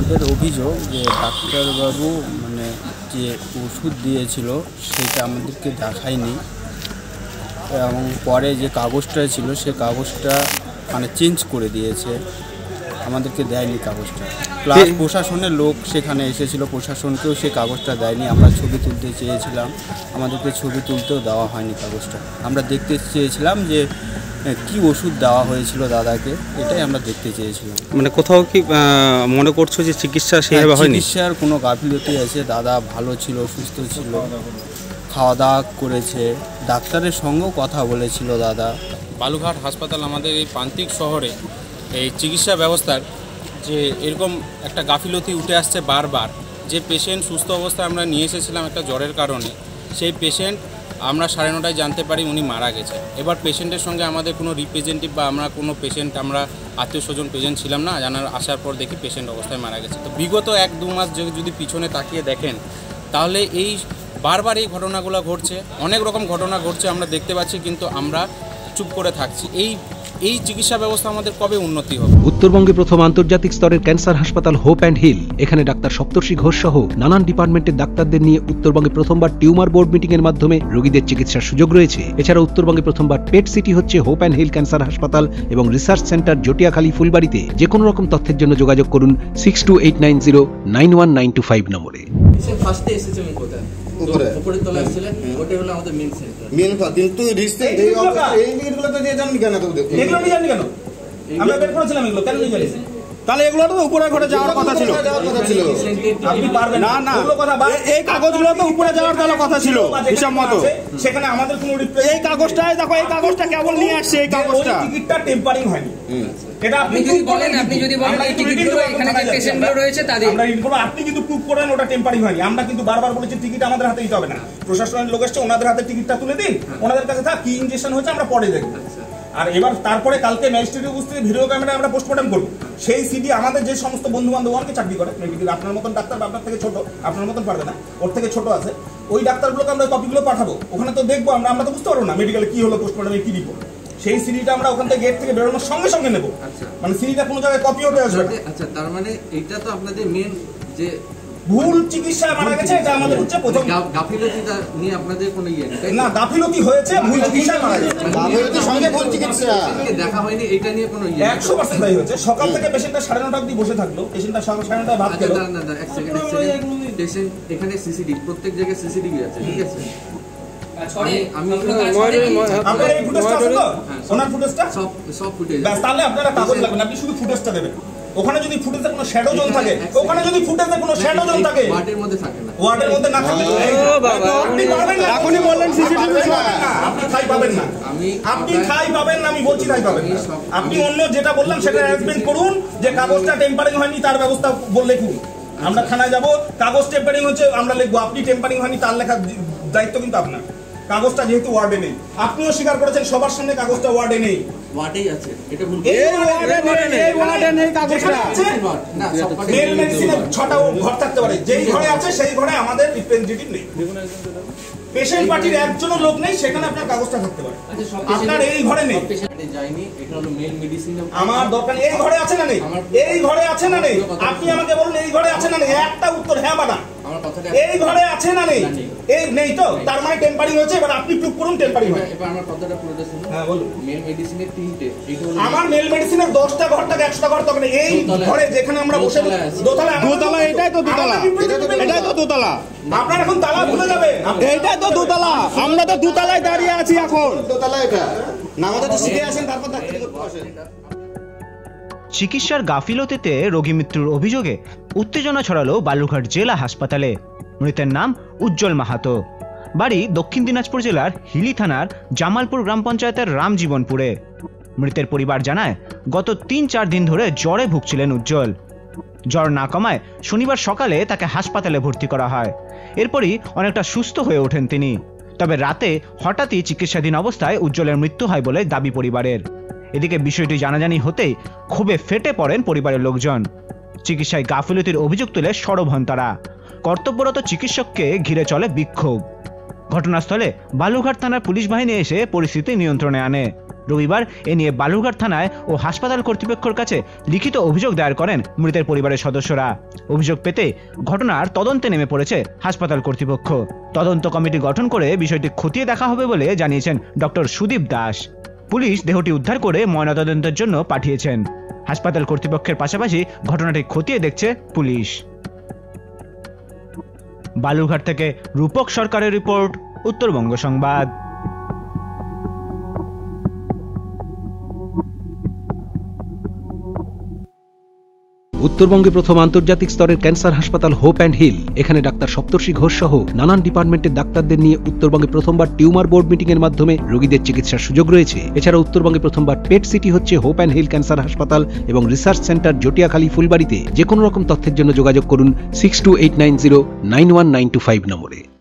আমাদের অভিযোগ যে ডাক্তারবাবু মানে যে ওষুধ দিয়েছিল সেটা আমাদেরকে দেখায়নি এবং পরে যে কাগজটা ছিল সে কাগজটা মানে চেঞ্জ করে দিয়েছে, আমাদেরকে দেয়নি কাগজটা। প্লাস প্রশাসনের লোক সেখানে এসেছিল, প্রশাসনকেও সে কাগজটা দেয়নি। আমরা ছবি তুলতে চেয়েছিলাম, আমাদেরকে ছবি তুলতেও দেওয়া হয়নি কাগজটা। আমরা দেখতে চেয়েছিলাম যে কি ওষুধ দেওয়া হয়েছিল দাদাকে, এটাই আমরা দেখতে চেয়েছিলাম। মানে কোথাও কি মনে করছো যে চিকিৎসা সেভাবে হয়নি? চিকিৎসার কোনো গাফিলতি আছে, দাদা ভালো ছিল, সুস্থ ছিল, খাওয়া দাওয়া করেছে, ডাক্তারের সঙ্গেও কথা বলেছিল দাদা। বালুঘাট হাসপাতাল আমাদের এই প্রান্তিক শহরে এই চিকিৎসা ব্যবস্থার যে এরকম একটা গাফিলতি উঠে আসছে বারবার। যে পেশেন্ট সুস্থ অবস্থায় আমরা নিয়ে এসেছিলাম একটা জ্বরের কারণে, সেই পেশেন্ট আমরা 9:30 জানতে পারি উনি মারা গেছে। এবার পেশেন্টের সঙ্গে আমাদের কোনো রিপ্রেজেন্টেটিভ বা আমরা কোনো পেশেন্ট, আমরা আত্মীয় স্বজন প্রেজেন্ট ছিলাম না, জানার আসার পর দেখি পেশেন্ট অবস্থায় মারা গেছে। তো বিগত 1-2 মাস যদি পিছনে তাকিয়ে দেখেন তাহলে এই বারবার এই ঘটনাগুলো ঘটছে, অনেক রকম ঘটনা ঘটছে আমরা দেখতে পাচ্ছি, কিন্তু আমরা চুপ করে থাকছি। এই চিকিৎসা ব্যবস্থা আমাদের কবে উন্নতি হবে? উত্তরবঙ্গে প্রথম আন্তর্জাতিক স্তরের ক্যান্সার হাসপাতাল হোপ অ্যান্ড হিল। এখানে ডাক্তার সপ্তর্ষি ঘোষ সহ নানান ডিপার্টমেন্টের ডাক্তারদের নিয়ে উত্তরবঙ্গে প্রথমবার টিউমার বোর্ড মিটিং এর মাধ্যমে রোগীদের চিকিৎসার সুযোগ রয়েছে। এছাড়া উত্তরবঙ্গে প্রথমবার পেট সিটি হচ্ছে হোপ অ্যান্ড হিল ক্যান্সার হাসপাতাল এবং রিসার্চ সেন্টার জটিয়াখালী ফুলবাড়িতে। যে কোনো রকম তথ্যের জন্য যোগাযোগ করুন 6289091925 নম্বরে। উপরে তলা আসছিলেন, ওটাই হলো আমাদের মেইন সেন্টার। কিন্তু রিসেন্ট এই এইগুলো তো দিয়ে জানি কেন? তো এগুলো নিয়ে জানি কেন? আমরা বের করেছিলাম এগুলো, কেন নিয়ে জানি? তাহলে এগুলো তো উপরে ঘরে যাওয়ার কথা ছিল। আপনি পারবেন না, না ওগুলো কথা বাদ। এই কাগজগুলো তো উপরে যাওয়ার কথা ছিল হিসাব মতো। সেখানে আমাদের কোনো এই কাগজটাই দেখো, এই কাগজটা কেবল নিয়ে আসছে, এই কাগজটা টিকিটটা টেম্পারিং হয়নি। এটা আপনি যদি বলেন, এই টিকিটগুলো এখানে যে পেশেন্টগুলো রয়েছে তাদের আমরা ইনফর্ম, আপনি কিন্তু প্রুফ করেন ওটা টেম্পারিং হয়নি। আমরা কিন্তু বারবার বলেছি টিকিট আমাদের হাতে দিতে হবে না, প্রশাসনের লোক এসছে, ওনাদের হাতে টিকিটটা তুলে দিন, ওনাদের কাছে থাক, কি ইনজেকশন হয়েছে আমরা পরে দেখব। আর এবার তারপরে কালকে ম্যাজিস্ট্রেটের উপস্থিতি ভিডিও ক্যামেরা আমরা পোস্টমর্টম করব। সেই সিডি আমাদের যে সমস্ত বন্ধু বান্ধব অনেকে চাকরি করে, আপনার মতন ডাক্তার বা আপনার থেকে ছোট, আপনার মতন পারবে না, ওর থেকে ছোট আছে, ওই ডাক্তারগুলোকে আমরা কপিগুলো পাঠাবো, ওখানে তো দেখবো আমরা তো বুঝতে পারবো না মেডিকেলে কি হলো, পোস্টমর্টমে কি রিপোর্ট। সেই সিডিটা আমরা ওখান থেকে গেট থেকে বেরোনোর সঙ্গে সঙ্গে নেবো। মানে সিডিটা কোনো জায়গায় কপি হতে আসবে। আচ্ছা, তার মানে এটা তো আপনাদের মেন যে ভুল চিকিৎসা মারা গেছে, এটা আমাদের হচ্ছে প্রথম গাফিলতিটা নিয়ে আপনাদের কোনো ইয়ে নেই না, গাফিলতি হয়েছে, ভুল চিকিৎসা মারা গেছে, গাফিলতির সঙ্গে ভুল চিকিৎসা দেখা হয়নি, এটা নিয়ে কোনো ইয়ে 100% তাই হয়েছে। সকাল থেকে পেশেন্টটা 9:30 অবধি বসে থাকলো, পেশেন্টটা 9:30 ভাত খেলো। না এক সেকেন্ড, পেশেন্ট এখানে সিসিটিভি, প্রত্যেক জায়গায় সিসিটিভি আছে, ঠিক আছে? তাহলে আপনারা কাগজ লাগবে না, আপনি শুধু ফুটেজটা দেবেন। ওখানে যদি ফুটেজে কোনো শ্যাডো জোন থাকে, ওখানে যদি ফুটেজে কোনো শ্যাডো জোন থাকে, ওয়ার্ডের মধ্যে থাকে না, ওয়ার্ডের মধ্যে না থাকে, আপনি পাবেন না। এখনই বললেন সিসিটিভি আপনি ঠাই পাবেন না, আপনি ঠাই পাবেন না, আমি বলছি ঠাই পাবেন না। আপনি অন্য যেটা বললাম সেটা অ্যারেঞ্জমেন্ট করুন, যে কাগজটা টেম্পারিং হয়নি তার ব্যবস্থা বললে খুব, আমরা থানায় যাব, কাগজ টেম্পারিং হচ্ছে আমরা লিখবো, আপনি টেম্পারিং হয়নি তার লেখার দায়িত্ব কিন্তু আপনার। কাগজটা যেহেতু ওয়ার্ডে নেই, আপনিও স্বীকার করেছেন সবার সামনে কাগজটা ওয়ার্ডে নেই, ওয়ার্ডেই আছে, এটা ভুল। এই ওয়ার্ডে নেই কাগজটা আছে না, মেল মেডিসিনে 6টা ঘর থাকতে পারে, যেই ঘরে আছে সেই ঘরে আমাদের রিপ্রেজেন্টেটিভ নেই, পেশেন্ট পার্টির একজনও লোক নেই, সেখানে আপনার কাগজটা থাকতে পারে, আপনার এই ঘরে নেই। যায়নি, এটা হলো মেল মেডিসিন। আমার দরকার এই ঘরে আছে না নেই, এই ঘরে আছে না নেই, আপনি আমাকে বলুন এই ঘরে আছে না নেই, একটা উত্তর হ্যাঁ বা না। এই ঘরে আছে না নেই, এই নেই তো, তার মানে টেম্পারিং হয়েছে। এবার আপনি প্রুফ করুন টেম্পারিং হয়। এবার আমার কথাটা পুরোটা শুনুন। হ্যাঁ বলুন। মেল মেডিসিনের 3টে, এইটা হলো আমার মেল মেডিসিনের 10টা ঘর থাকে, 100টা ঘর থাকে, এই ঘরে যেখানে আমরা বসে দোতলা, এটাই তো দোতলা, এটাই তো দোতলা। আপনার এখন তালা ভুলে যাবে, এইটাই তো দোতলা, আমরা তো দোতলায় দাঁড়িয়ে আছি এখন, দোতলা এটা না, আমাদের তো শিখে আসেন তারপর ডাক্তারি করতে আসেন। চিকিৎসার গাফিলতিতে রোগী মৃত্যুর অভিযোগে উত্তেজনা ছড়ালো বালুরঘাট জেলা হাসপাতালে। মৃতের নাম উজ্জ্বল মাহাতো, বাড়ি দক্ষিণ দিনাজপুর জেলার হিলি থানার জামালপুর গ্রাম পঞ্চায়েতের রামজীবনপুরে। মৃতের পরিবার জানায় গত 3-4 দিন ধরে জ্বরে ভুগছিলেন উজ্জ্বল। জ্বর না কমায় শনিবার সকালে তাকে হাসপাতালে ভর্তি করা হয়, এরপরই অনেকটা সুস্থ হয়ে ওঠেন তিনি। তবে রাতে হঠাৎই চিকিৎসাধীন অবস্থায় উজ্জ্বলের মৃত্যু হয় বলে দাবি পরিবারের। এদিকে বিষয়টি জানাজানি হতেই ক্ষোভে ফেটে পড়েন পরিবারের লোকজন। চিকিৎসায় গাফিলতির অভিযোগ তুলে সরব হন তারা। কর্তব্যরত চিকিৎসককে ঘিরে চলে বিক্ষোভ। ঘটনাস্থলে বালুরঘাট থানার পুলিশ বাহিনী এসে পরিস্থিতি নিয়ন্ত্রণে আনে। রবিবার এ নিয়ে বালুরঘাট থানায় ও হাসপাতাল কর্তৃপক্ষের কাছে লিখিত অভিযোগ দায়ের করেন মৃতের পরিবারের সদস্যরা। অভিযোগ পেতে ঘটনার তদন্তে নেমে পড়েছে হাসপাতাল কর্তৃপক্ষ। তদন্ত কমিটি গঠন করে বিষয়টি খতিয়ে দেখা হবে বলে জানিয়েছেন ডক্টর সুদীপ দাস। পুলিশ দেহটি উদ্ধার করে ময়নাতদন্তের জন্য পাঠিয়েছেন। হাসপাতাল কর্তৃপক্ষের পাশাপাশি ঘটনাটি খতিয়ে দেখছে পুলিশ। বালুরঘাট থেকে রূপক সরকারের রিপোর্ট, উত্তরবঙ্গ সংবাদ। উত্তরবঙ্গে প্রথম আন্তর্জাতিক স্তরের ক্যান্সার হাসপাতাল হোপ অ্যান্ড হিল। এখানে ডাক্তার সপ্তর্ষি ঘোষ সহ নানান ডিপার্টমেন্টের ডাক্তারদের নিয়ে উত্তরবঙ্গে প্রথমবার টিউমার বোর্ড মিটিং এর মাধ্যমে রোগীদের চিকিৎসার সুযোগ রয়েছে। এছাড়া উত্তরবঙ্গে প্রথমবার পেট সিটি হচ্ছে হোপ অ্যান্ড হিল ক্যান্সার হাসপাতাল এবং রিসার্চ সেন্টার জটিয়াখালী ফুলবাড়িতে। যে কোনো রকম তথ্যের জন্য যোগাযোগ করুন 6289091925 নম্বরে।